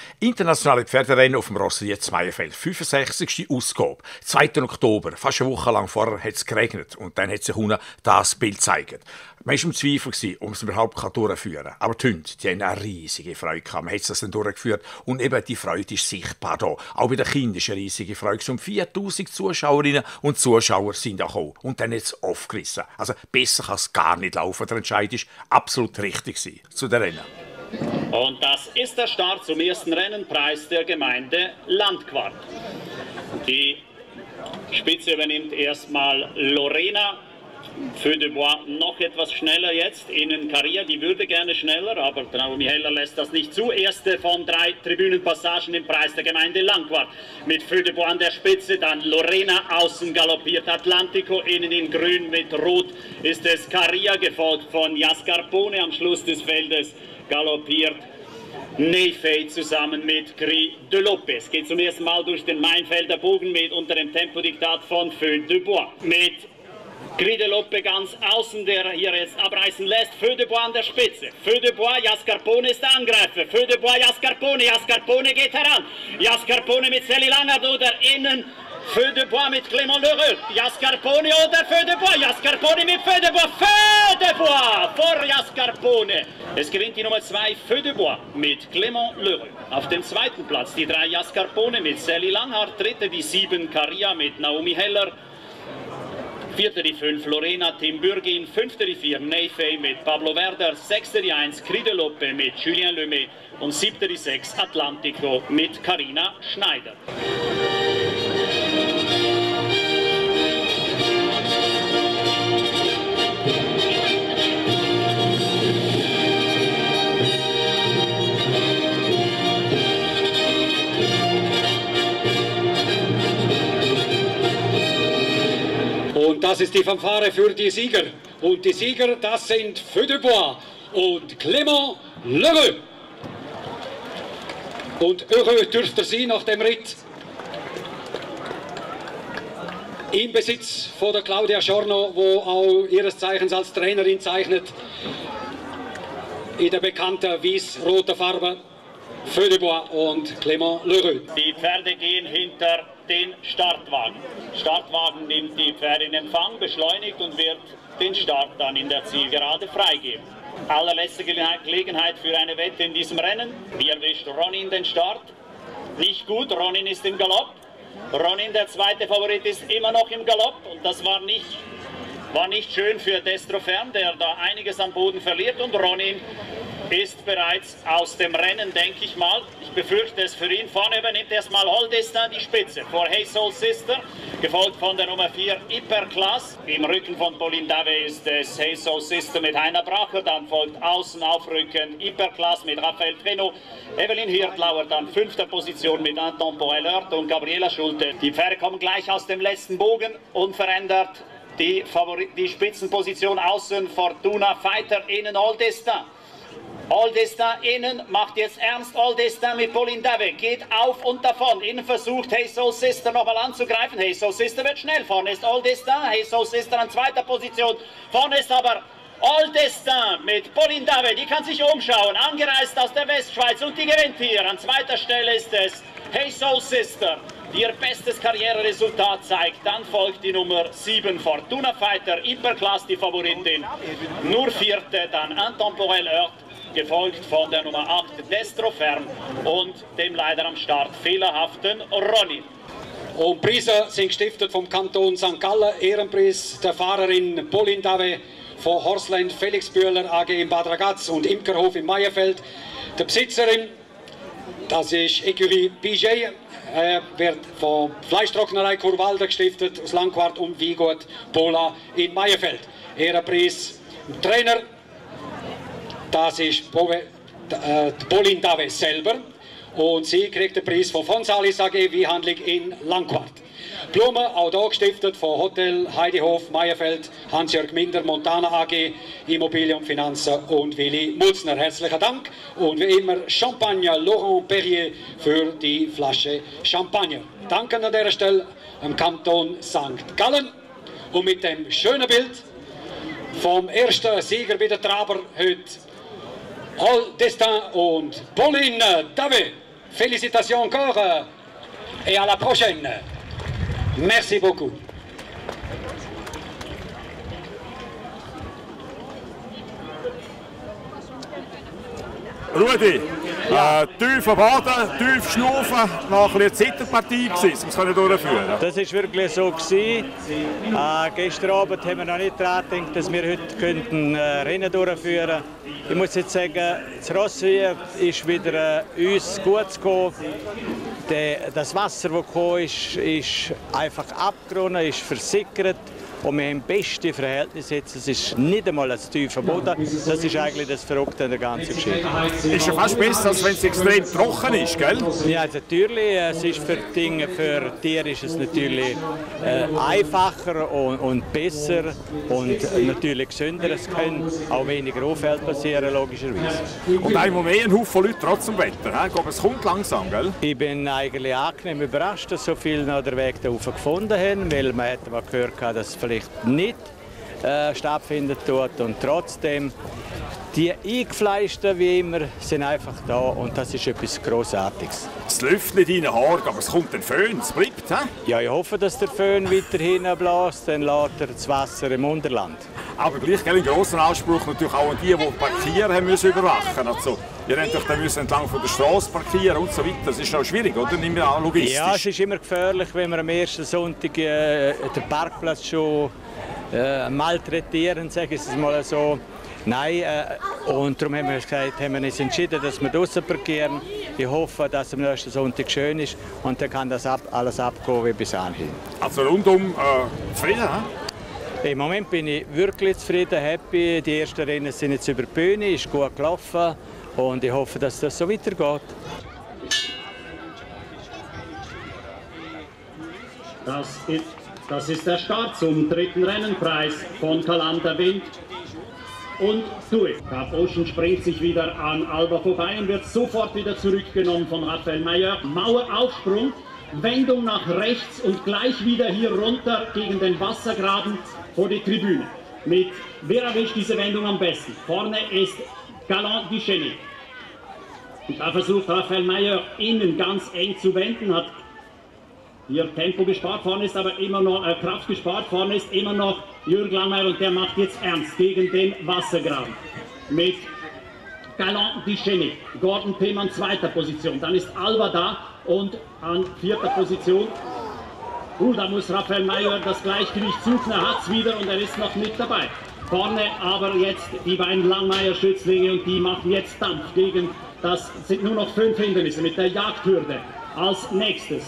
Internationale Pferderennen auf dem Rosselier Meierfeld, 65. Ausgabe, 2. Oktober, fast eine Woche lang vorher hat es geregnet und dann hat sich unten das Bild gezeigt. Man war im Zweifel, ob es überhaupt durchführen kann. Aber die Hunde, die haben eine riesige Freude gehabt. Man hat es dann durchgeführt und eben die Freude ist sichtbar da. Auch bei den Kindern ist eine riesige Freude. Um 4000 Zuschauerinnen und Zuschauer sind auch gekommen. Und dann hat es aufgerissen. Also besser kann es gar nicht laufen. Der Entscheid ist absolut richtig zu den Rennen. Und das ist der Start zum ersten Rennenpreis der Gemeinde Landquart. Die Spitze übernimmt erstmal Lorena. Feu de Bois noch etwas schneller jetzt. Innen Caria, die würde gerne schneller, aber Naomi Heller lässt das nicht zu. Erste von 3 Tribünenpassagen im Preis der Gemeinde Landquart. Mit Feu de Bois an der Spitze, dann Lorena außen galoppiert. Atlantico innen in grün mit rot ist es Caria, gefolgt von Jascarpone am Schluss des Feldes. Galoppiert Neyfei zusammen mit Cri de Lopez. Geht zum ersten Mal durch den Mainfelder Bogen mit unter dem Tempodiktat von Feu de Bois. Mit Cri de Lopez ganz außen, der hier jetzt abreißen lässt. Feu de Bois an der Spitze. Feu de Bois, Jascarpone ist der Angreifer. Feu de Bois, Jascarpone. Jascarpone geht heran. Jascarpone mit Sally Langard oder innen. Feu de Bois mit Clément Lheureux. Jascarpone oder Feu de Bois. Jascarpone mit Feu de Bois. Feu de Bois vor Jascarpone. Es gewinnt die Nummer 2 Feu de Bois mit Clément Lheureux. Auf dem zweiten Platz die 3 Jascarpone mit Sally Langard. Dritte die 7 Caria mit Naomi Heller. Vierte die 5 Lorena Tim Bürgin. Fünfte die 4 Neyfei mit Pablo Werder. Sechste die 1 Cri de Lopez mit Julien Lemay. Und siebte die 6 Atlantico mit Carina Schneider. Und das ist die Fanfare für die Sieger. Und die Sieger, das sind Feu de Bois und Clément Lheureux. Und Heureux dürfte sie nach dem Ritt im Besitz von der Claudia Giorno, wo auch ihres Zeichens als Trainerin zeichnet, in der bekannten weiß-roten Farbe. Feu de Bois und Clément Lheureux. Die Pferde gehen hinter den Startwagen. Startwagen nimmt die Pferde in Empfang, beschleunigt und wird den Start dann in der Zielgerade freigeben. Allerletzte Gelegenheit für eine Wette in diesem Rennen. Wie erwischt Ronin den Start? Nicht gut, Ronin ist im Galopp. Ronin, der zweite Favorit, ist immer noch im Galopp und das war nicht schön für Destrofern, der da einiges am Boden verliert, und Ronin ist bereits aus dem Rennen, denke ich mal. Ich befürchte es für ihn. Vorne übernimmt erstmal Holdestin die Spitze vor Hey Soul Sister, gefolgt von der Nummer 4 Hyperclass. Im Rücken von Pauline Davet ist es Hey Soul Sister mit Heiner Bracher, dann folgt außen aufrücken Hyperclass mit Raphael Treno. Evelyn Hirtlauer dann 5. Position mit Intemporel Heurt und Gabriela Schulte. Die Pferde kommen gleich aus dem letzten Bogen, unverändert. Die Spitzenposition außen Fortuna Fighter, innen Holdestin. Holdestin innen, macht jetzt ernst Holdestin mit Pauline Davet, geht auf und davon. Innen versucht Hey Soul Sister nochmal anzugreifen. Hey Soul Sister wird schnell, vorne ist Holdestin. Hey Soul Sister an 2. Position, vorne ist aber Holdestin mit Pauline Davet, die kann sich umschauen, angereist aus der Westschweiz, und die gewinnt hier. An 2. Stelle ist es Hey Soul Sister, die ihr bestes Karriereresultat zeigt. Dann folgt die Nummer 7 Fortuna Fighter, Hyperclass die Favoritin. Nur 4. dann Intemporel Heurt, gefolgt von der Nummer 8 Destrofern und dem leider am Start fehlerhaften Ronin. Und Preise sind gestiftet vom Kanton St. Gallen. Ehrenpreis der Fahrerin Pauline Davet von Horseland Felix Bühler AG in Bad Ragaz und Imkerhof in Meierfeld. Der Besitzerin, das ist Ecurie BJ, wird von Fleischtrocknerei Kurwalder gestiftet aus Langquart und Wiegut Pola in Meierfeld. Ehrenpreis Trainer, das ist Pauline Davet selber, und sie kriegt den Preis von Fonsalis AG Wiehandlung in Langquart. Blumen, auch hier gestiftet von Hotel Heidehof Meierfeld, Hans-Jörg Minder, Montana AG, Immobilien und Finanzen und Willi Mutzner. Herzlichen Dank, und wie immer Champagner Laurent Perrier für die Flasche Champagner. Danke an dieser Stelle am Kanton St. Gallen, und mit dem schönen Bild vom ersten Sieger bei der Traber heute Holdestin und Pauline Davet. Félicitations encore et à la prochaine. Merci beaucoup. Rudi, tief am Boden, tief schnaufen, nach einer Zitterpartie gewesen, um es durchführen. Das war wirklich so. Gestern Abend haben wir noch nicht daran gedacht, dass wir heute Rennen durchführen könnten. Ich muss jetzt sagen, das Rossvieh ist wieder uns gut gekommen. Das Wasser, das gekommen ist einfach abgerundet, ist versickert. Und wir haben beste Verhältnisse jetzt. Es ist nicht einmal ein tiefer Boden. Das ist eigentlich das Verrückte an der ganzen Geschichte. Ist ja fast besser, als wenn es extrem trocken ist, gell? Ja, natürlich. Es ist für Tiere ist es natürlich einfacher und besser und natürlich gesünder. Es kann auch weniger Unfälle passieren, logischerweise. Und einmal mehr ein Haufen Leute trotz dem Wetter. Aber es kommt langsam, gell? Ich bin eigentlich angenehm überrascht, dass so viele noch den Weg darauf gefunden haben, weil man hätte mal gehört, dass es vielleicht nicht stattfinden tut. Und trotzdem, die Eingefleischten wie immer sind einfach da und das ist etwas Grossartiges. Es läuft nicht in den Haaren, aber es kommt ein Föhn, es bleibt. Ja, ich hoffe, dass der Föhn weiterhin bläst, dann lässt er das Wasser im Unterland. Aber gleich einen grossen Anspruch natürlich auch an die parkieren haben müssen überwachen. Also, ihr müsst entlang von der Straße parkieren und so weiter. Das ist auch schwierig, oder? Nicht mehr logistisch. Ja, es ist immer gefährlich, wenn wir am ersten Sonntag den Parkplatz schon malträtieren, sage ich es mal so. Nein, und darum haben wir uns entschieden, dass wir draußen parkieren. Ich hoffe, dass es am nächsten Sonntag schön ist und dann kann das alles abgehen wie bis anhin. Also rundum zufrieden, Im Moment bin ich wirklich zufrieden, happy. Die ersten Rennen sind jetzt über die Bühne, ist gut gelaufen und ich hoffe, dass das so weitergeht. Das ist der Start zum dritten Rennenpreis von Kalanda Wind und Tue. Cap Ocean springt sich wieder an Alba vorbei und wird sofort wieder zurückgenommen von Raphael Mayer. Maueraufsprung, Wendung nach rechts und gleich wieder hier runter gegen den Wassergraben vor die Tribüne. Wer erwischt diese Wendung am besten? Vorne ist Galant Duchesne. Und da versucht Raphael Mayer innen ganz eng zu wenden, hat hier Tempo gespart, vorne ist aber immer noch Kraft gespart, vorne ist immer noch Jürgen Langmeier und der macht jetzt ernst gegen den Wassergraben. Mit Galant Duchesne, Gordon Pim an zweiter Position, dann ist Alba da und an vierter Position. Da muss Raphael Mayer das Gleichgewicht suchen, er hat es wieder und er ist noch nicht dabei. Vorne aber jetzt die beiden Langmeier-Schützlinge und die machen jetzt Dampf gegen, das sind nur noch 5 Hindernisse mit der Jagdhürde. Als nächstes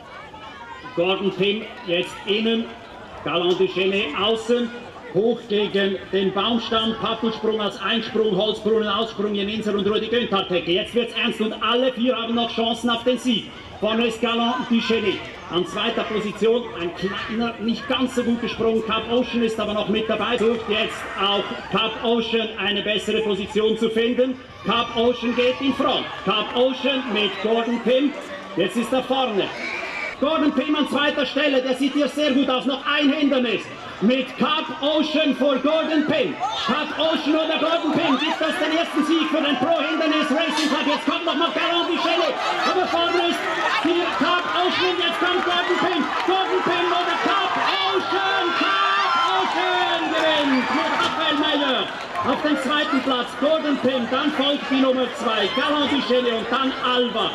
Gordon Pim jetzt innen, Galant Duchesne außen, hoch gegen den Baumstamm, Pappelsprung als Einsprung, Holzbrunnen, Aussprung, Jeninser und Rudi Günther-Tecke. Jetzt wird's ernst und alle 4 haben noch Chancen auf den Sieg. Vorne ist Galant Duchesne. An zweiter Position ein kleiner, nicht ganz so gut gesprungen. Cap Ocean ist aber noch mit dabei. Sucht jetzt auch Cap Ocean eine bessere Position zu finden. Cap Ocean geht in Front. Cap Ocean mit Gordon Pim. Jetzt ist er vorne. Gordon Pim an zweiter Stelle, der sieht hier sehr gut aus. Noch ein Hindernis. Mit Cap Ocean vor Gordon Pim. Cap Ocean oder Gordon Pim, gibt das den ersten Sieg für den Pro-Hindernis Racing Club. Jetzt kommt noch mal Galant Duchesne. Aber vorne ist hier Cap Ocean. Jetzt kommt Gordon Pim. Gordon Pim oder Cap Ocean. Cap Ocean gewinnt mit Raphael Mayer. Auf den zweiten Platz Gordon Pim, dann folgt die Nummer 2, Galant Duchesne und dann Alba.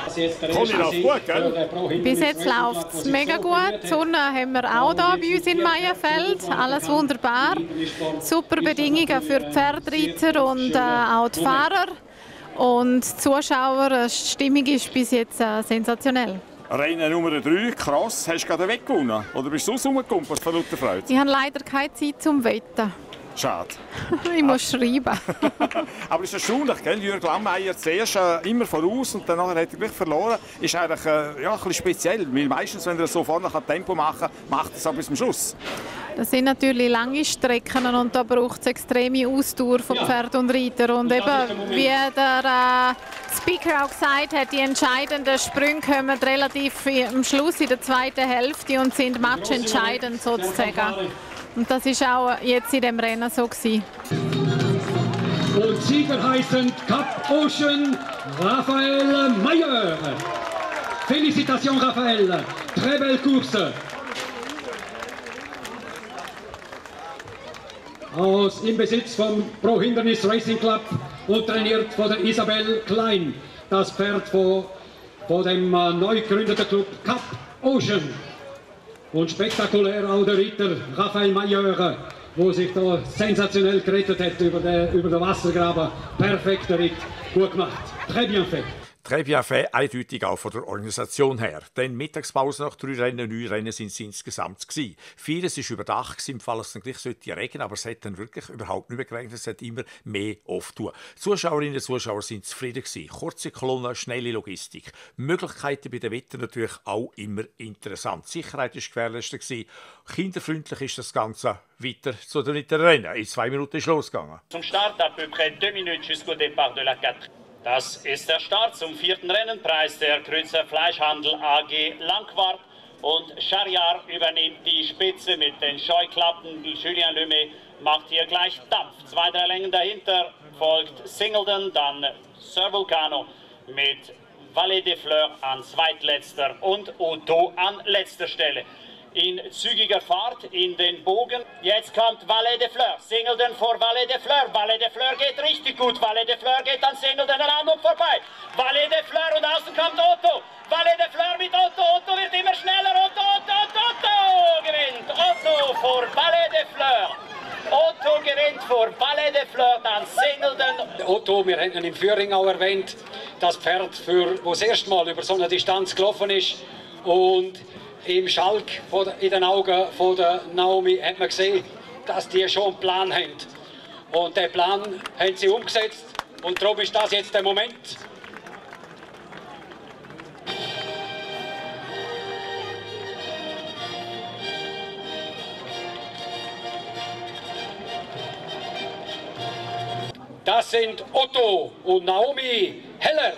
Bis jetzt läuft es mega gut. Die Sonne haben wir auch hier bei uns in Meierfeld. Alles wunderbar. Super Bedingungen für die Pferdreiter und auch die Fahrer. Und die Zuschauer, die Stimmung ist bis jetzt sensationell. Rennen Nummer 3, krass. Hast du gerade weggewonnen? Oder bist du so rumgekumpelt von lauter Freude? Ich habe leider keine Zeit zum Wetten. Schade. Ich muss schreiben. Aber es ist erstaunlich, gell? Jürgen Langmeier zuerst immer voraus und dann hat er gleich verloren. Ist eigentlich ein bisschen speziell, weil meistens, wenn er so vorne Tempo machen kann, macht er es bis zum Schluss. Das sind natürlich lange Strecken und da braucht es extreme Ausdauer von Pferd und Reiter. Und eben, wie der Speaker auch gesagt hat, die entscheidenden Sprünge kommen relativ am Schluss in der zweiten Hälfte und sind matchentscheidend sozusagen. Und das war auch jetzt in dem Rennen so gewesen. Und Sieger heißen Cap Ocean Raphael Mayer. Félicitations Raphaël, très belle course. Im Besitz vom Pro Hindernis Racing Club und trainiert von der Isabelle Klein. Das Pferd von dem neu gegründeten Club Cap Ocean. Und spektakulär auch der Ritter Raphael Mailleur, der sich da sensationell gerettet hat über den Wassergraben. Perfekter Ritt, gut gemacht, très bien fait. Très bien fait, eindeutig auch von der Organisation her. Denn Mittagspause nach 3 Rennen, 9 Rennen sind es insgesamt gewesen. Vieles war überdacht, im Fall es dann gleich sollte regnen, aber es hat dann wirklich überhaupt nicht mehr geregnet. Es hat immer mehr aufgetan. Zuschauerinnen und Zuschauer sind zufrieden gewesen. Kurze Kolonnen, schnelle Logistik. Möglichkeiten bei den Wettern natürlich auch immer interessant. Die Sicherheit war gewährleistet gewesen. Kinderfreundlich ist das Ganze weiter zu den Rennen. In 2 Minuten ist losgegangen. Zum Start à peu près 2 Minuten jusqu'au départ de la 4. Das ist der Start zum 4. Rennenpreis der Kreuzer Fleischhandel AG Langquart. Und Schariar übernimmt die Spitze mit den Scheuklappen. Julien Lemay macht hier gleich Dampf. 2, 3 Längen dahinter folgt Singleton, dann Sir Vulcano mit Vallée des Fleurs an zweitletzter und Otto an letzter Stelle. In zügiger Fahrt in den Bogen. Jetzt kommt Vallée des Fleurs. Singleton vor Vallée des Fleurs. Vallée des Fleurs geht richtig gut. Vallée des Fleurs geht an Singleton ran und vorbei. Vallée des Fleurs und außen kommt Otto. Vallée des Fleurs mit Otto. Otto wird immer schneller. Otto gewinnt. Otto vor Vallée des Fleurs. Otto gewinnt vor Vallée des Fleurs, dann Singleton. Otto, wir haben ihn im Führing auch erwähnt, das Pferd, das das erste Mal über so eine Distanz gelaufen ist. Und im Schalk in den Augen von der Naomi hat man gesehen, dass die schon einen Plan haben. Und den Plan haben sie umgesetzt. Und darum ist das jetzt der Moment. Das sind Otto und Naomi Heller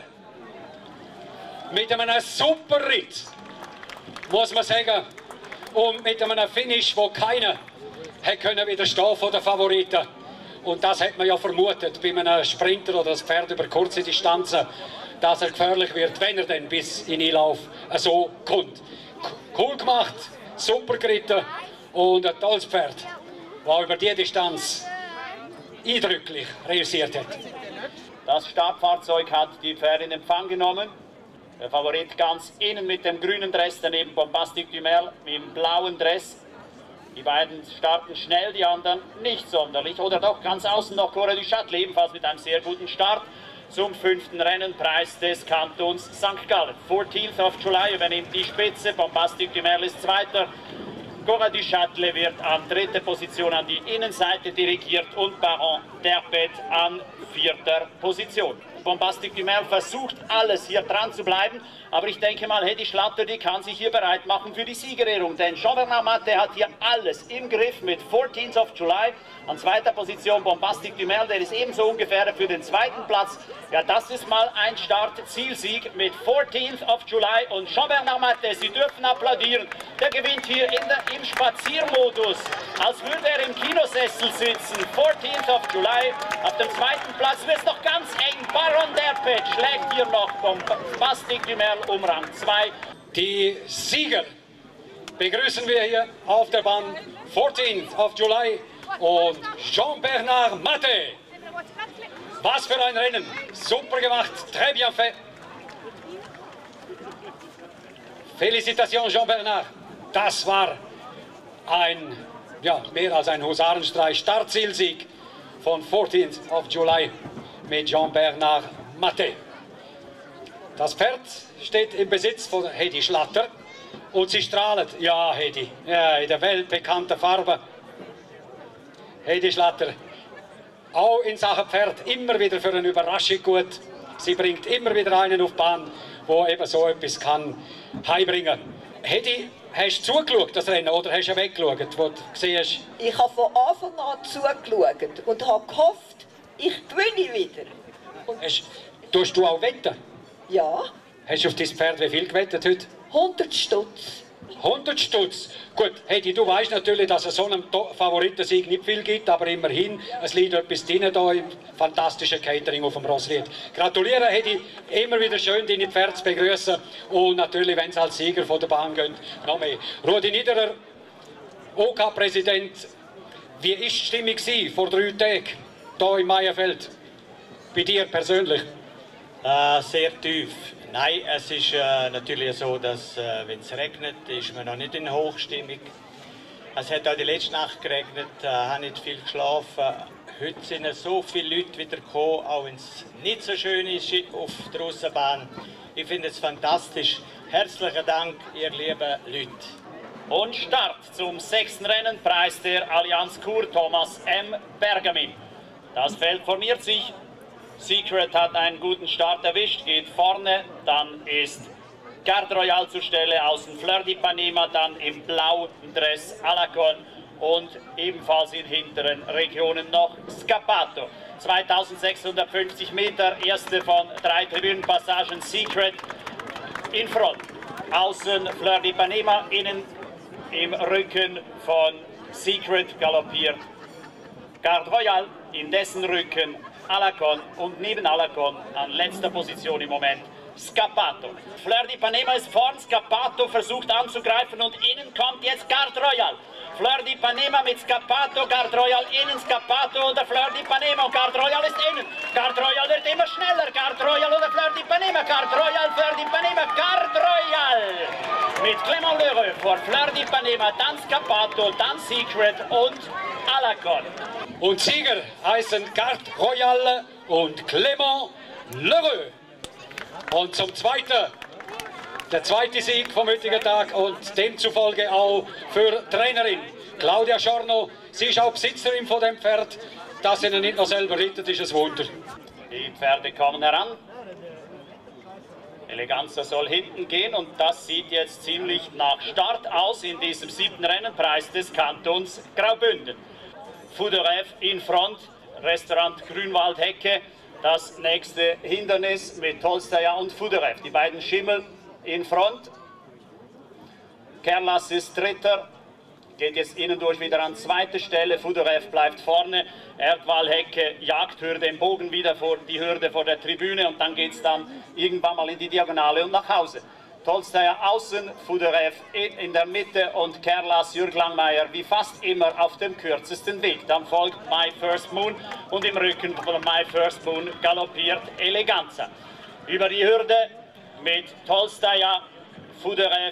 mit einem super Ritt, muss man sagen, und mit einem Finish, wo keiner hätte widerstehen von den Favoriten. Und das hat man ja vermutet bei einem Sprinter oder das Pferd über kurze Distanzen, dass er gefährlich wird, wenn er dann bis in Einlauf so kommt. Cool gemacht, super geritten und ein tolles Pferd, das über diese Distanz eindrücklich realisiert hat. Das Stabfahrzeug hat die Pferde in Empfang genommen. Der Favorit ganz innen mit dem grünen Dress, daneben Bombastic du Merle im blauen Dress. Die beiden starten schnell, die anderen nicht sonderlich. Oder doch ganz außen noch Cora du Châtelet, ebenfalls mit einem sehr guten Start zum 5. Rennenpreis des Kantons St. Gallen. 14th of July übernimmt die Spitze, Bombastic du Merle ist Zweiter. Cora du Châtelet wird an 3. Position an die Innenseite dirigiert und Baron Derpet an 4. Position. Bombastic du Merle versucht alles hier dran zu bleiben, aber ich denke mal, Hedi Schlatter, die kann sich hier bereit machen für die Siegerehrung, denn Jean-Bernard Matte hat hier alles im Griff mit 14th of July an 2. Position Bombastic du Merle, der ist ebenso ungefähr für den 2. Platz. Ja, das ist mal ein Start-Zielsieg mit 14th of July und Jean-Bernard Matte, Sie dürfen applaudieren, der gewinnt hier im Spaziermodus, als würde er im Kinosessel sitzen. 14th of July, auf dem 2. Platz wird es noch ganz eng. Baron Derpet schlägt hier noch Bombastic du Merle um Rang 2. Die Sieger begrüßen wir hier auf der Bahn 14th of July und Jean-Bernard Matte. Was für ein Rennen, super gemacht, très bien fait. Félicitations Jean-Bernard, das war mehr als ein Husarenstreich, Startzielsieg von 14th of July mit Jean-Bernard Matte. Das Pferd steht im Besitz von Hedi Schlatter und sie strahlt. Ja, Hedi, ja, in der weltbekannten Farbe. Hedi Schlatter, auch in Sachen Pferd immer wieder für eine Überraschung gut. Sie bringt immer wieder einen auf die Bahn, der eben so etwas kann heimbringen. Hedi, hast du zugeschaut, das Rennen, oder hast du weggeschaut, wo du gesehen hast? Ich habe von Anfang an zugeschaut und habe gehofft, ich gewinne wieder. Tust du auch wetten? Ja. Hast du auf dein Pferd wie viel gewettet heute? 100 Stutz. 100 Stutz. Gut, Hedi, du weißt natürlich, dass es so einem Favoritensieg nicht viel gibt, aber immerhin, es liegt etwas drin da im fantastischen Catering auf dem Rossried. Gratuliere, Hedi, immer wieder schön, deine Pferde zu begrüßen und natürlich, wenn sie als Sieger von der Bahn gehen, noch mehr. Rudi Niederer, OK-Präsident, wie war die Stimmung vor 3 Tagen hier im Meierfeld? Bei dir persönlich? Sehr tief. Nein, es ist natürlich so, dass wenn es regnet, ist man noch nicht in Hochstimmung. Es hat auch die letzte Nacht geregnet, habe nicht viel geschlafen. Heute sind so viele Leute wieder gekommen, auch wenn es nicht so schön ist auf der Aussenbahn. Ich finde es fantastisch. Herzlichen Dank, ihr lieben Leute. Und Start zum 6. Rennen, Preis der Allianz Kur, Thomas M. Bergamin. Das Feld formiert sich. Secret hat einen guten Start erwischt, geht vorne, dann ist Garde Royale zur Stelle, außen Fleur d'Ipanema, dann im blauen Dress Alacon und ebenfalls in hinteren Regionen noch Scappato. 2650 Meter, erste von 3 Tribünenpassagen, Secret in Front. Außen Fleur d'Ipanema, innen im Rücken von Secret galoppiert Garde Royale, in dessen Rücken Alacon und neben Alacon an letzter Position im Moment Scappato. Fleur d'Ipanema ist vorn, Scappato versucht anzugreifen und innen kommt jetzt Garde Royale. Fleur d'Ipanema mit Scappato, Garde Royale innen, Scappato oder Fleur d'Ipanema und Garde Royale ist innen. Garde Royale wird immer schneller, Garde Royale oder Fleur d'Ipanema, Garde Royale, Fleur d'Ipanema, Garde Royale. Mit Clément Lheureux vor Fleur d'Ipanema, dann Scappato, dann Secret und Alacon. Und Sieger heißen Garde Royale und Clément Lheureux. Und zum Zweiten, der zweite Sieg vom heutigen Tag und demzufolge auch für Trainerin Claudia Schorno. Sie ist auch Besitzerin von dem Pferd. Dass sie ihn nicht noch selber reitet, ist ein Wunder. Die Pferde kommen heran. Eleganza soll hinten gehen und das sieht jetzt ziemlich nach Start aus in diesem 7. Rennen, Preis des Kantons Graubünden. Fouderev in Front, Restaurant Grünwald Hecke, das nächste Hindernis mit Tolstaja und Fouderev. Die beiden Schimmel in Front. Kerlas ist Dritter, geht jetzt innen durch wieder an zweite Stelle. Fouderev bleibt vorne. Erdwall Hecke jagt Hürde im Bogen wieder vor die Hürde vor der Tribüne und dann geht es dann irgendwann mal in die Diagonale und nach Hause. Tolstaja außen, Fouderev in der Mitte und Kerlas, Jürg Langmeier wie fast immer auf dem kürzesten Weg. Dann folgt My First Moon und im Rücken von My First Moon galoppiert Eleganza. Über die Hürde mit Tolstaja, Fouderev,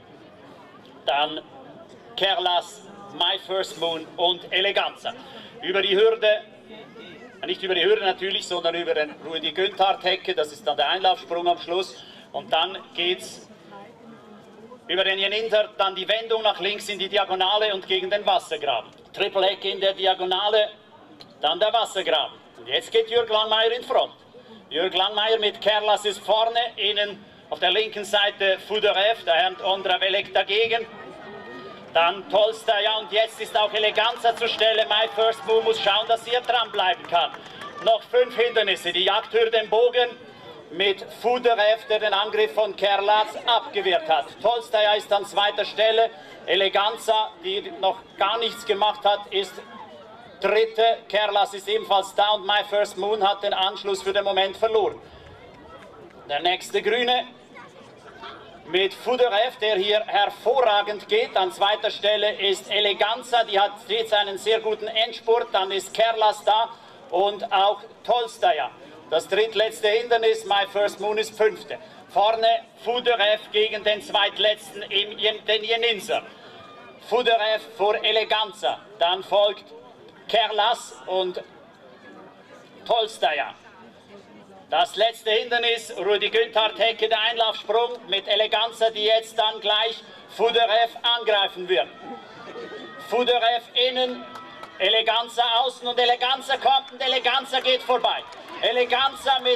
dann Kerlas, My First Moon und Eleganza. Über die Hürde, nicht über die Hürde natürlich, sondern über den Rudi Günthard-Hecke, das ist dann der Einlaufsprung am Schluss. Und dann geht es über den Jeninter, dann die Wendung nach links in die Diagonale und gegen den Wassergraben. Triple Hecke in der Diagonale, dann der Wassergraben. Und jetzt geht Jürg Langmeier in Front. Jürg Langmeier mit Kerlas ist vorne, innen auf der linken Seite Fouderev, der Herr Ondravelek dagegen. Dann Tolstaja und jetzt ist auch Eleganza zur Stelle. My First Moon muss schauen, dass sie hier dranbleiben kann. Noch 5 Hindernisse, die Jagdhürde im Bogen mit Fouderev, der den Angriff von Kerlas abgewehrt hat. Tolstaja ist an zweiter Stelle. Eleganza, die noch gar nichts gemacht hat, ist Dritte. Kerlas ist ebenfalls da und My First Moon hat den Anschluss für den Moment verloren. Der nächste Grüne mit Fouderev, der hier hervorragend geht. An zweiter Stelle ist Eleganza, die hat jetzt einen sehr guten Endspurt. Dann ist Kerlas da und auch Tolstaja. Das drittletzte Hindernis, My First Moon, ist 5. Vorne Fouderev gegen den zweitletzten, den Jeninser. Fouderev vor Eleganza. Dann folgt Kerlas und Tolstaja. Das letzte Hindernis, Rudi Günthard-Hecke, der Einlaufsprung mit Eleganza, die jetzt dann gleich Fouderev angreifen wird. Fouderev innen, Eleganza außen und Eleganza kommt und Eleganza geht vorbei. Eleganza mit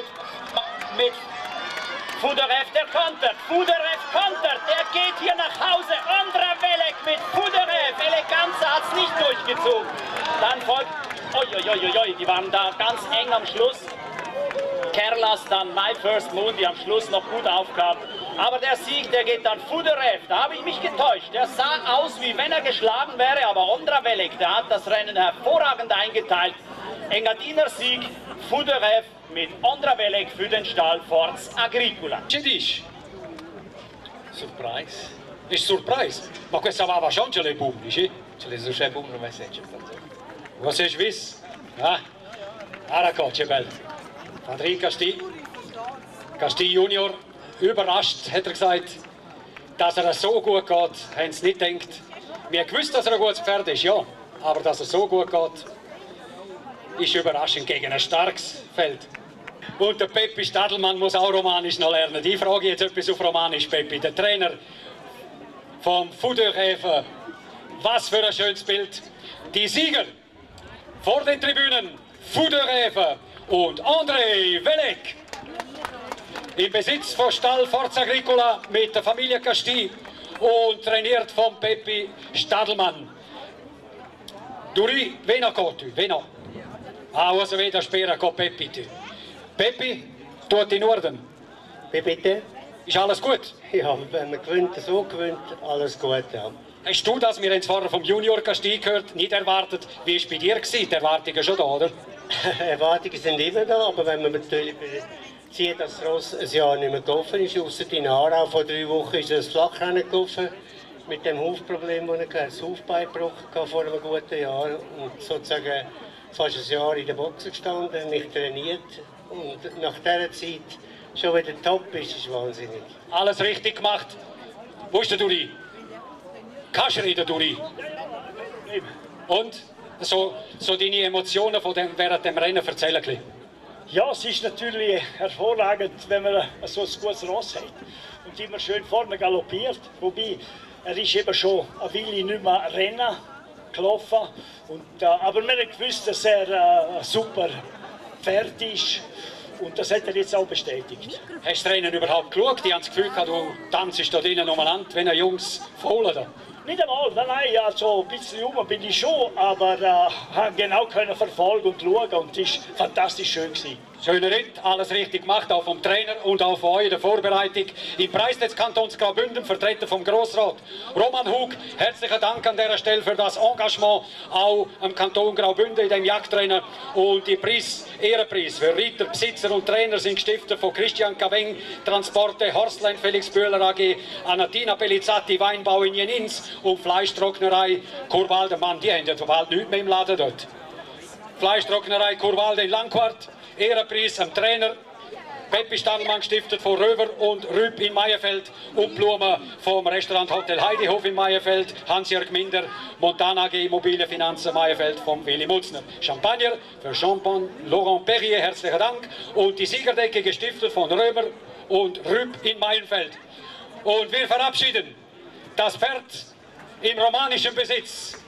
Fouderev, der kontert. Fouderev kontert, der geht hier nach Hause. Ondravelek mit Fouderev. Eleganza hat es nicht durchgezogen. Dann folgt, die waren da ganz eng am Schluss. Kerlas, dann My First Moon, die am Schluss noch gut aufkam. Aber der Sieg, der geht an Fuderev. Da habe ich mich getäuscht. Der sah aus, wie wenn er geschlagen wäre, aber Ondra Velek, der hat das Rennen hervorragend eingeteilt. Engadiner Sieg, Fuderev mit Ondra Velek für den Stall Forza Agricola. Che dici? Surprise? È surprise? Ma questa va già le pubblici? Ce le succede un messaggio. Was ist gewiss? Ja? Arako, che bello. Adrien Casti Junior, überrascht, hat er gesagt, dass er so gut geht, haben sie nicht gedacht. Wir haben gewusst, dass er ein gutes Pferd ist, ja, aber dass er so gut geht, ist überraschend gegen ein starkes Feld. Und der Peppi Stadelmann muss auch Romanisch noch lernen. Ich frage jetzt etwas auf Romanisch, Peppi. Der Trainer vom Fuderhefer, was für ein schönes Bild. Die Sieger vor den Tribünen, Fuderhefer und André Velek. Im Besitz von Stall Forza Agricola mit der Familie Casti und trainiert von Peppi Stadelmann. Duri, vena kotu, vena. Was veda spera ko Peppi tu. Peppi, tut in Orden. Wie bitte? Ist alles gut? Ja, wenn man gewinnt, so gewinnt, alles gut, ja. Hast du das, wir haben es vorher vom Junior Casti gehört, nicht erwartet? Wie war es bei dir? Die Erwartungen schon da, oder? Erwartungen sind immer da, aber wenn man natürlich sieht, dass das Ross ein Jahr nicht mehr gelaufen ist, ausser in Aarau vor 3 Wochen ist er das Flachrennen gelaufen, mit dem Hufproblem, das er hatte, das Hufbeinbruch vor einem guten Jahr und sozusagen fast ein Jahr in der Boxen gestanden, nicht trainiert und nach dieser Zeit schon wieder top ist wahnsinnig. Alles richtig gemacht. Wo ist der Duri? Kannst du reden, Duri? Und? So deine Emotionen von dem, während dem Rennen erzählen ein bisschen. Ja, es ist natürlich hervorragend, wenn man so ein gutes Ross hat und immer schön vorne galoppiert. Wobei, er ist eben schon eine Weile nicht mehr Rennen gelaufen. Aber wir haben gewusst, dass er ein super Pferd ist. Und das hat er jetzt auch bestätigt. Hast du das Rennen überhaupt geschaut? Die haben das Gefühl gehabt, du tanzt da drinnen umeinander, wenn ein Jungs faulen da. Nicht einmal, nein, ja, so ein bisschen jung bin ich schon, aber haben genau können verfolgen und schauen und es war fantastisch schön gewesen. Schöner Ritt, alles richtig gemacht, auch vom Trainer und auch von euch in der Vorbereitung. Im Preis des Kantons Graubünden, vertreten vom Grossrat Roman Hug. Herzlichen Dank an dieser Stelle für das Engagement, auch am Kanton Graubünden in dem Jagdrennen. Und die Ehrenpreis für Reiter, Besitzer und Trainer sind gestiftet von Christian Caveng, Transporte, Horstlein, Felix Bühler AG, Anatina Pellizzati, Weinbau in Jenins und Fleischtrocknerei Kurwalde. Mann, die haben ja bald nichts mehr im Laden dort. Fleischtrocknerei Kurwalde in Langquart. Ehrenpreis am Trainer, Peppi Stadelmann gestiftet von Röver und Rüb in Meierfeld und Blumen vom Restaurant Hotel Heidehof in Meierfeld, Hans-Jörg Minder, Montana AG Immobilien Finanzen Meierfeld von Willi Mutzner. Champagner für Champagne Laurent Perrier, herzlichen Dank. Und die Siegerdecke gestiftet von Römer und Rüb in Meierfeld. Und wir verabschieden das Pferd in romanischem Besitz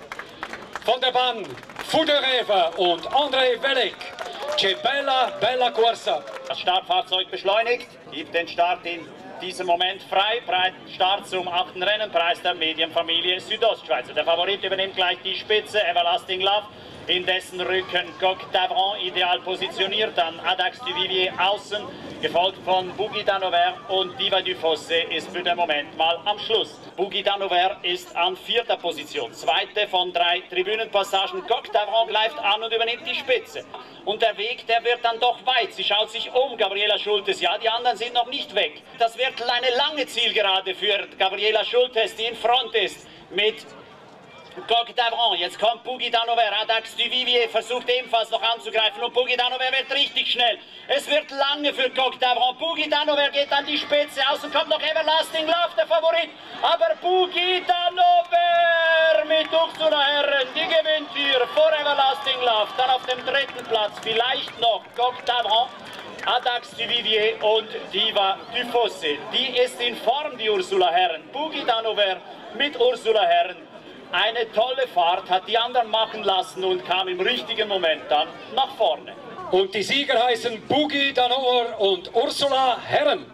von der Bahn Fuderhefer und André Velek. Che bella, bella corsa. Das Startfahrzeug beschleunigt, gibt den Start in diesem Moment frei. Start zum 8. Rennen, Preis der Medienfamilie Südostschweizer. Der Favorit übernimmt gleich die Spitze, Everlasting Love. In dessen Rücken Coq d'Avran ideal positioniert, dann Adax du Vivier außen, gefolgt von Bougie d'Annover und Diva du Fossé ist für den Moment mal am Schluss. Bougie d'Annover ist an 4. Position, 2. von 3 Tribünenpassagen. Coq d'Avran greift an und übernimmt die Spitze. Und der Weg, der wird dann doch weit. Sie schaut sich um, Gabriela Schultes. Ja, die anderen sind noch nicht weg. Das wird eine lange Zielgerade für Gabriela Schultes, die in Front ist mit Coq d'Avran, jetzt kommt Bougie d'Annover, Adax du Vivier versucht ebenfalls noch anzugreifen und Bougie d'Annover wird richtig schnell. Es wird lange für Coq d'Avran, Bougie d'Annover geht an die Spitze, außen kommt noch Everlasting Love, der Favorit, aber Bougie d'Annover mit Ursula Herren, die gewinnt hier vor Everlasting Love, dann auf dem 3. Platz vielleicht noch Coq d'Avran, Adax du Vivier und Diva du Fossé. Die ist in Form, die Ursula Herren, Bougie d'Annover mit Ursula Herren. Eine tolle Fahrt, hat die anderen machen lassen und kam im richtigen Moment dann nach vorne. Und die Sieger heißen Bougie d'Annover und Ursula Herren.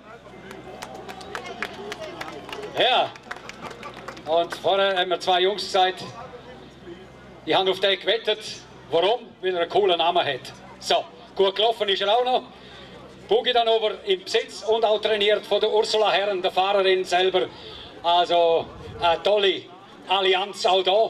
Ja, und vorher haben wir 2 Jungs gesagt, die haben auf den gewettet. Warum? Weil er einen coolen Namen hat. So, gut gelaufen ist er auch noch. Buggy dann over im Besitz und auch trainiert von der Ursula Herren, der Fahrerin selber. Also eine tolle Allianz auch da.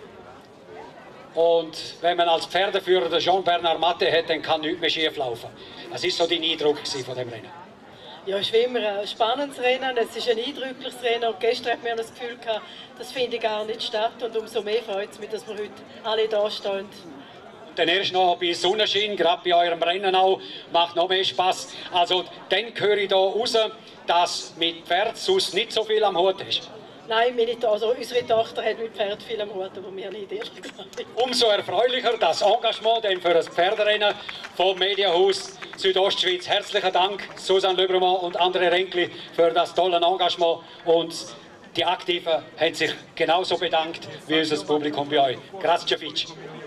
Und wenn man als Pferdeführer den Jean-Bernard Matte hat, dann kann nichts mehr schief laufen. Das war so dein Eindruck von dem Rennen. Ja, es war immer ein spannendes Rennen, es ist ein eindrückliches Rennen und gestern hat man das Gefühl gehabt, das findet gar nicht statt und umso mehr freut es mich, dass wir heute alle da stehen. Und dann erst noch bei Sonnenschein, gerade bei eurem Rennen auch, macht noch mehr Spass. Also dann höre ich hier raus, dass mit Pferd sonst nicht so viel am Hut ist. Nein, unsere Tochter hat mit Pferd viel am Hut, aber wir nicht, ehrlich gesagt. Umso erfreulicher das Engagement denn für das Pferderennen vom Medienhaus Südostschweiz. Herzlichen Dank, Susanne Lübermann und André Renkli, für das tolle Engagement. Und die Aktiven haben sich genauso bedankt wie unser Publikum bei euch. Grazie Fici.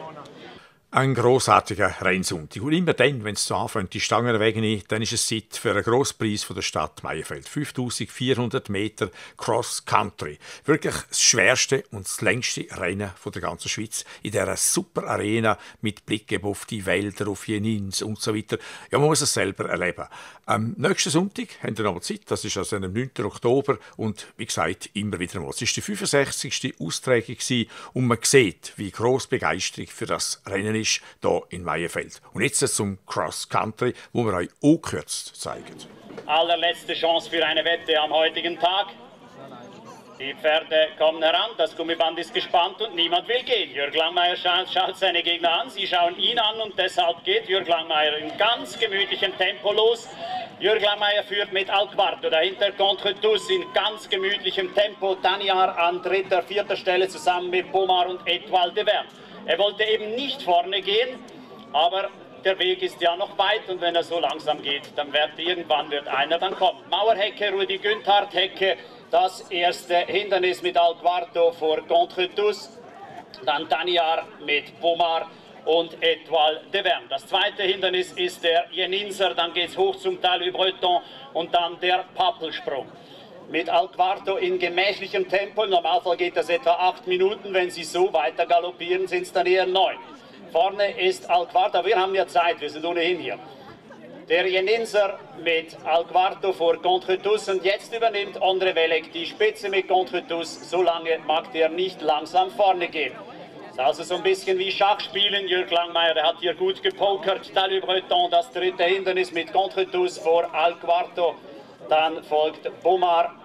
Ein grossartiger Rennsonntag. Und immer dann, wenn es so anfängt, die Stangen wegnehmen, dann ist es Zeit für einen Grosspreis von der Stadt Meienfeld. 5400 Meter Cross Country. Wirklich das schwerste und das längste Rennen von der ganzen Schweiz. In dieser super Arena mit Blick auf die Wälder, auf Jenins und so weiter. Ja, man muss es selber erleben. Am nächsten Sonntag haben wir noch Zeit. Das ist also am 9. Oktober. Und wie gesagt, immer wieder mal. Es war die 65. Austragung und man sieht, wie gross Begeisterung für das Rennen ist hier in Meienfeld. Und jetzt zum Cross Country, wo wir euch angekürzt zeigen. Allerletzte Chance für eine Wette am heutigen Tag. Die Pferde kommen heran, das Gummiband ist gespannt und niemand will gehen. Jörg Langmeier schaut seine Gegner an, sie schauen ihn an und deshalb geht Jörg Langmeier in ganz gemütlichem Tempo los. Jörg Langmeier führt mit Alquarto, dahinter Contre tous in ganz gemütlichem Tempo. Daniar an 3., 4. Stelle zusammen mit Pomar und Etoile de Verne. Er wollte eben nicht vorne gehen, aber der Weg ist ja noch weit und wenn er so langsam geht, dann wird irgendwann einer dann kommen. Mauerhecke, Rudi Günthard, Hecke, das erste Hindernis mit Alquarto vor Contre tous, dann Daniar mit Pomar und Etoile de Verne. Das zweite Hindernis ist der Jeninser, dann geht es hoch zum Tal du Breton und dann der Pappelsprung. Mit Alquarto in gemächlichem Tempo. Im Normalfall geht das etwa 8 Minuten. Wenn Sie so weiter galoppieren, sind es dann eher 9. Vorne ist Alquarto. Wir haben ja Zeit, wir sind ohnehin hier. Der Jeninser mit Alquarto vor Contre tous und jetzt übernimmt Ondrej Velek die Spitze mit Contre tous. So lange mag der nicht langsam vorne gehen. Das ist also so ein bisschen wie Schachspielen. Jörg Langmeier, der hat hier gut gepokert. Tal du Breton, das dritte Hindernis mit Contre tous vor Alquarto. Dann folgt Pomar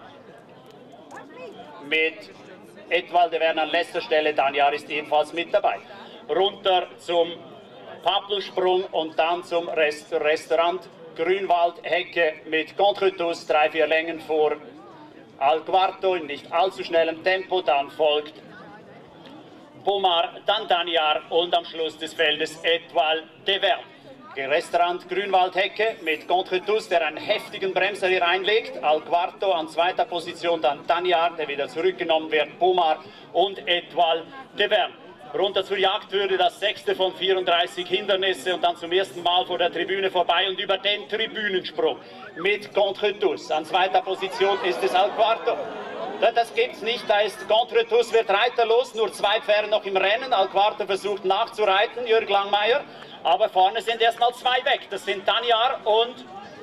mit Etoile de Verne an letzter Stelle. Daniar ist ebenfalls mit dabei. Runter zum Pappelsprung und dann zum Restaurant Grünwald Hecke mit Contre tous, 3-4 Längen vor Alquarto in nicht allzu schnellem Tempo. Dann folgt Pomar, dann Daniar und am Schluss des Feldes Etoile de Verne. Restaurant Grünwald Hecke mit Contre tous, der einen heftigen Bremser hier reinlegt. Alquarto an 2. Position, dann Daniar, der wieder zurückgenommen wird, Pomar und Etoile de Verne. Runter zur Jagd würde das 6. von 34 Hindernisse und dann zum ersten Mal vor der Tribüne vorbei und über den Tribünensprung mit Contre tous. An 2. Position ist es Alquarto. Das gibt's nicht, da ist Contre tous, wird reiterlos, nur 2 Pferde noch im Rennen. Alquarto versucht nachzureiten, Jörg Langmeier. Aber vorne sind erstmal 2 weg. Das sind Daniar und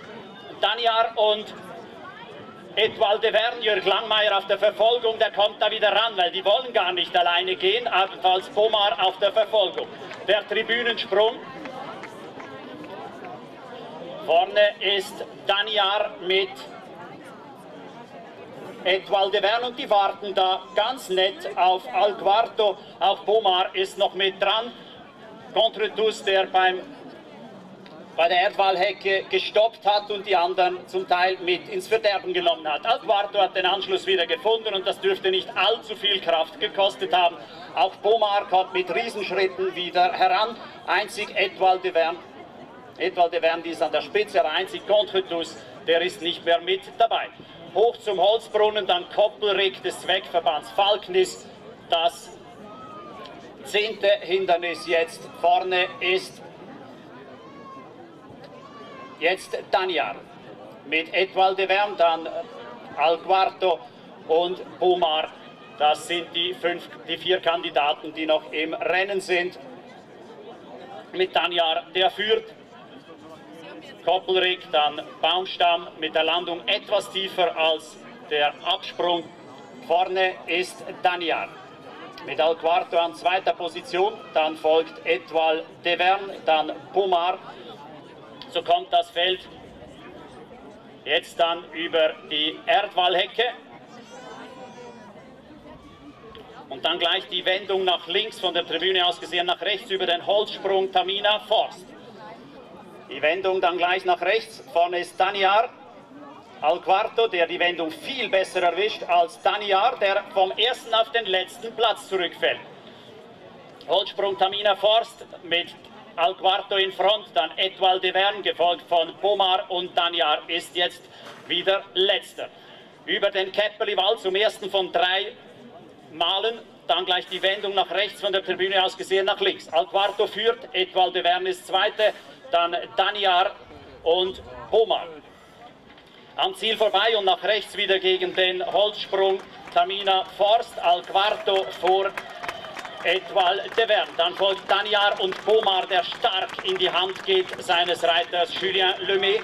Etoile de Verne. Jörg Langmeier auf der Verfolgung, der kommt da wieder ran, weil die wollen gar nicht alleine gehen. Ebenfalls Pomar auf der Verfolgung. Der Tribünensprung. Vorne ist Daniar mit Etoile de Verne und die warten da ganz nett auf Alquarto. Auch Pomar ist noch mit dran. Contre tous, der bei der Erdwallhecke gestoppt hat und die anderen zum Teil mit ins Verderben genommen hat. Alquarto hat den Anschluss wieder gefunden und das dürfte nicht allzu viel Kraft gekostet haben. Auch Pomar kommt mit Riesenschritten wieder heran. Einzig Etoile de Verne, die ist an der Spitze, aber einzig Contre tous, der ist nicht mehr mit dabei. Hoch zum Holzbrunnen, dann Koppelrick des Zweckverbands Falknis, das 10. Hindernis jetzt. Vorne ist jetzt Daniar mit Etoile de Verne, dann Alquarto und Pomar. Das sind die 4 Kandidaten, die noch im Rennen sind. Mit Daniar, der führt. Koppelrick, dann Baumstamm mit der Landung etwas tiefer als der Absprung. Vorne ist Daniar mit Alquarto an zweiter Position, dann folgt Etoile de Verne, dann Pomar. So kommt das Feld jetzt dann über die Erdwallhecke und dann gleich die Wendung nach links von der Tribüne aus gesehen nach rechts über den Holzsprung Tamina Forst. Die Wendung dann gleich nach rechts, vorne ist Daniar, Alquarto, der die Wendung viel besser erwischt als Daniar, der vom ersten auf den letzten Platz zurückfällt. Holzsprung Tamina Forst mit Alquarto in Front, dann Etoile de Verne, gefolgt von Pomar, und Daniar ist jetzt wieder letzter. Über den Käppeliwall zum ersten von 3 Malen, dann gleich die Wendung nach rechts von der Tribüne aus gesehen nach links. Alquarto führt, Etoile de Verne ist zweite, dann Daniar und Pomar. Am Ziel vorbei und nach rechts wieder gegen den Holzsprung Tamina Forst, Alquarto vor Etoile de Verne. Dann folgt Daniar und Pomar, der stark in die Hand geht seines Reiters Julien Lemay.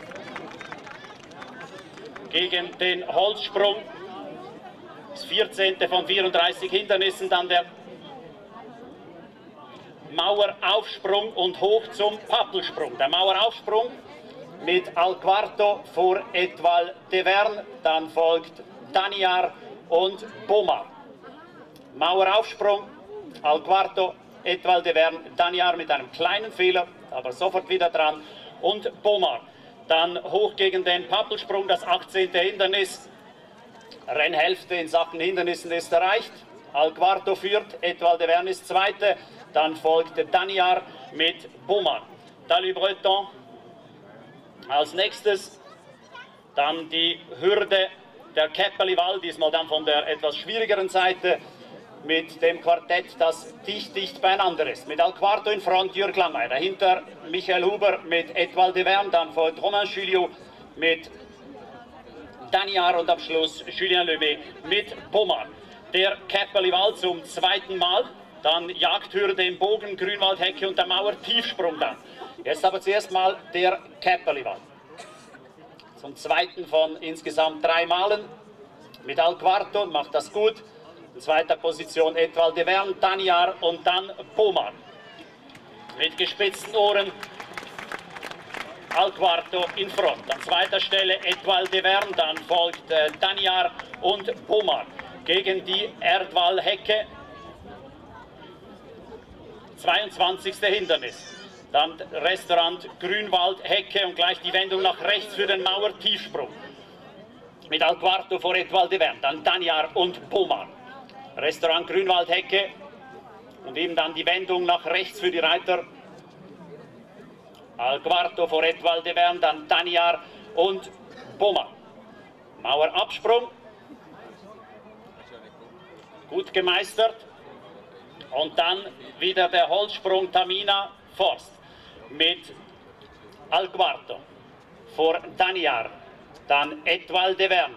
Gegen den Holzsprung, das 14. von 34 Hindernissen, dann der Maueraufsprung und hoch zum Pappelsprung. Der Maueraufsprung mit Alquarto vor Etoile de Verne, dann folgt Daniar und Pomar. Maueraufsprung, Alquarto, Etoile de Verne, Daniar mit einem kleinen Fehler, aber sofort wieder dran, und Pomar. Dann hoch gegen den Pappelsprung, das 18. Hindernis. Rennhälfte in Sachen Hindernissen ist erreicht. Alquarto führt, Etoile de Verne ist zweite, dann folgt Daniar mit Pomar. Talus Breton als nächstes, dann die Hürde der Käppeliwall, diesmal dann von der etwas schwierigeren Seite mit dem Quartett, das dicht beieinander ist. Mit Alquarto in Front, Jürg Langmeier, dahinter Michael Huber mit Etoile de Verne, dann folgt Romain Julliot mit Daniar und am Schluss Julien Lemay mit Pomar. Der Käppeliwall zum zweiten Mal, dann Jagdhürde im Bogen, Grünwaldhecke und der Mauer-Tiefsprung dann. Jetzt aber zuerst mal der Käppeliwall. Zum zweiten von insgesamt 3 Malen mit Alquarto, macht das gut. In zweiter Position Etoile de Verne, Daniar und dann Pomar. Mit gespitzten Ohren Alquarto in Front. An zweiter Stelle Etoile de Verne, dann folgt Daniar und Pomar. Gegen die Erdwallhecke, 22. Hindernis. Dann Restaurant Grünwaldhecke und gleich die Wendung nach rechts für den Mauertiefsprung. Mit Alquarto vor Etoile de Verne, dann Daniar und Pomar. Restaurant Grünwaldhecke und eben dann die Wendung nach rechts für die Reiter. Alquarto vor Etoile de Verne, dann Daniar und Pomar. Mauerabsprung. Gut gemeistert. Und dann wieder der Holzsprung Tamina Forst mit Alquarto vor Daniar, dann Etoile de Verne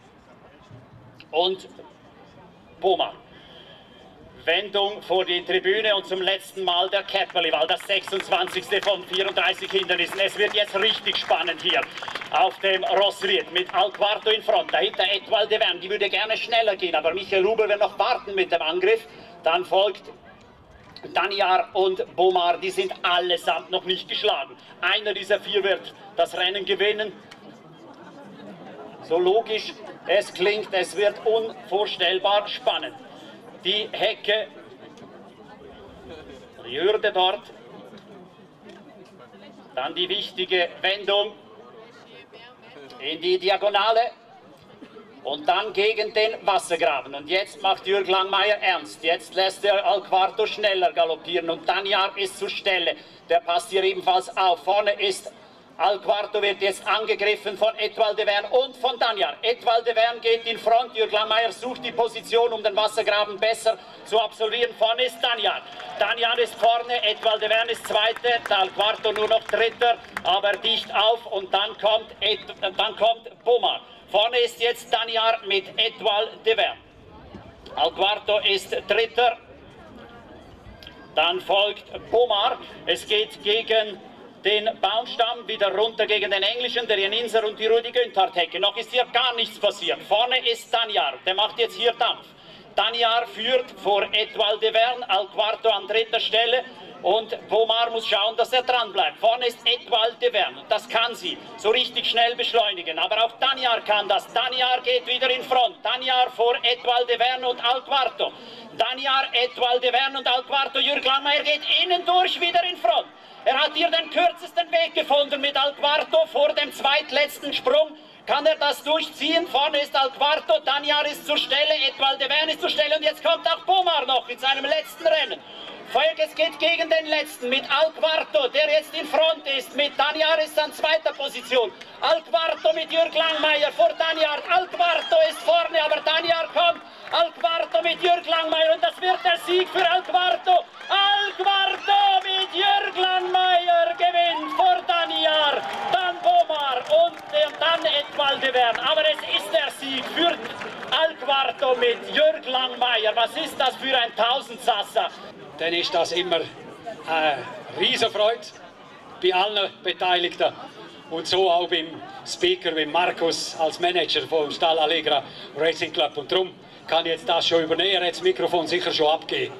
und Pomar. Wendung vor die Tribüne und zum letzten Mal der Käppeliwall, das 26. von 34 Hindernissen. Es wird jetzt richtig spannend hier auf dem Rossried mit Alquarto in Front. Dahinter Etoile de Verne, die würde gerne schneller gehen, aber Michael Huber will noch warten mit dem Angriff. Dann folgt Daniar und Pomar, die sind allesamt noch nicht geschlagen. Einer dieser 4 wird das Rennen gewinnen. So logisch es klingt, es wird unvorstellbar spannend. Die Hecke, die Hürde dort, dann die wichtige Wendung in die Diagonale und dann gegen den Wassergraben. Und jetzt macht Jürg Langmeier ernst. Jetzt lässt er Alquarto schneller galoppieren und Daniar ist zur Stelle. Der passt hier ebenfalls auf. Vorne ist Alquarto, wird jetzt angegriffen von Etoile de Verne und von Daniar. Etoile de Verne geht in Front. Jürg Langmeier sucht die Position, um den Wassergraben besser zu absolvieren. Vorne ist Daniar. Daniar ist vorne, Etoile de Verne ist zweite, Alquarto nur noch dritter, aber dicht auf und dann kommt Pomar. Vorne ist jetzt Daniar mit Etoile de Verne. Alquarto ist dritter. Dann folgt Pomar. Es geht gegen den Baumstamm wieder runter gegen den Englischen, der Jan Inser und die Rudi Günthardt-Hecke. Noch ist hier gar nichts passiert. Vorne ist Danjar, der macht jetzt hier Dampf. Danjar führt vor Etoile de Verne, Alquarto an dritter Stelle und Pomar muss schauen, dass er dran bleibt. Vorne ist Etoile de Verne, das kann sie so richtig schnell beschleunigen, aber auch Danjar kann das. Danjar geht wieder in Front, Danjar vor Etoile de Verne und Alquarto. Danjar, Etoile de Verne und Alquarto, Jürg Langmeier geht innen durch wieder in Front. Er hat hier den kürzesten Weg gefunden mit Alquarto vor dem zweitletzten Sprung. Kann er das durchziehen? Vorne ist Alquarto, Danjar ist zur Stelle, Etoile de Verne ist zur Stelle und jetzt kommt auch Pomar noch in seinem letzten Rennen. Volkes geht gegen den letzten mit Alquarto, der jetzt in Front ist, mit Danjar ist an zweiter Position. Alquarto mit Jürg Langmeier vor Danjar, Alquarto ist vorne, aber Danjar kommt. Alquarto mit Jürg Langmeier und das wird der Sieg für Alquarto. Alquarto mit Jürg Langmeier gewinnt vor Danjar, dann Pomar und dann Etoile de Verne. Aber es ist der Sieg für Alquarto mit Jürg Langmeier. Was ist das für ein Tausendsasser? Dann ist das immer eine Riesenfreude bei allen Beteiligten. Und so auch beim Speaker, beim Markus als Manager vom Stall Allegra Racing Club. Und darum kann ich jetzt das schon übernehmen. Er hat das Mikrofon sicher schon abgegeben.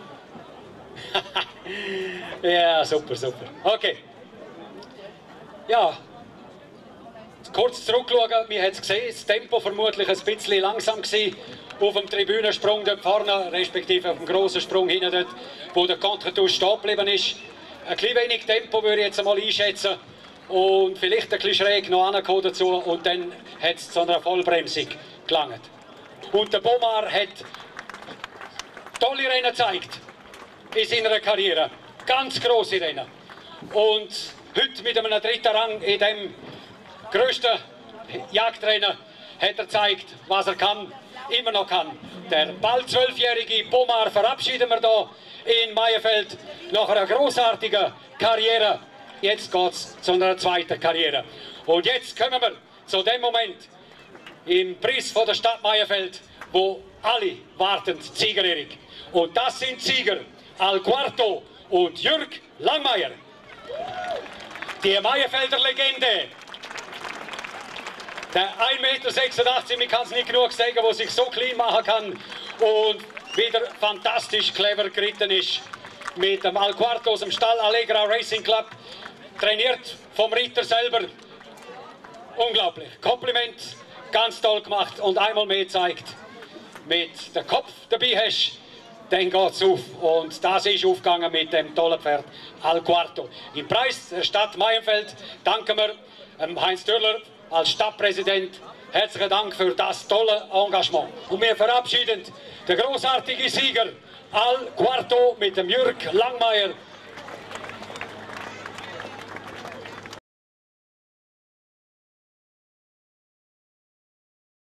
Ja, super, super. Okay. Ja, kurz zurückschauen. Wir haben es gesehen, das Tempo vermutlich ein bisschen langsam gewesen. Auf dem Tribünensprung dort vorne, respektive auf dem grossen Sprung hinten dort, wo der Contretout stehen geblieben ist. Ein bisschen wenig Tempo würde ich jetzt einmal einschätzen. Und vielleicht ein bisschen schräg noch angekommen dazu und dann hat es zu einer Vollbremsung gelangt. Und der Pomar hat tolle Rennen gezeigt in seiner Karriere. Ganz grosse Rennen. Und heute mit einem dritten Rang in dem grössten Jagdrennen hat er gezeigt, was er kann, immer noch kann. Der bald 12-jährige Pomar verabschieden wir hier in Mayerfeld nach einer großartigen Karriere. Jetzt geht es zu einer zweiten Karriere. Und jetzt kommen wir zu dem Moment im Preis von der Stadt Mayerfeld, wo alle warten, Siegerehrung. Und das sind Sieger Alquarto und Jürg Langmeier. Die Mayerfelder Legende. Der 1,86 Meter, ich kann es nicht genug sagen, der sich so klein machen kann und wieder fantastisch clever geritten ist. Mit dem Alquarto aus dem Stall Allegra Racing Club, trainiert vom Ritter selber. Unglaublich. Kompliment, ganz toll gemacht und einmal mehr zeigt, mit dem Kopf dabei hast, dann geht es auf. Und das ist aufgegangen mit dem tollen Pferd Alquarto. Im Preis der Stadt Mayerfeld danken wir Heinz Dürler als Stadtpräsident. Herzlichen Dank für das tolle Engagement. Und wir verabschieden den großartigen Sieger Alquarto mit dem Jürg Langmeier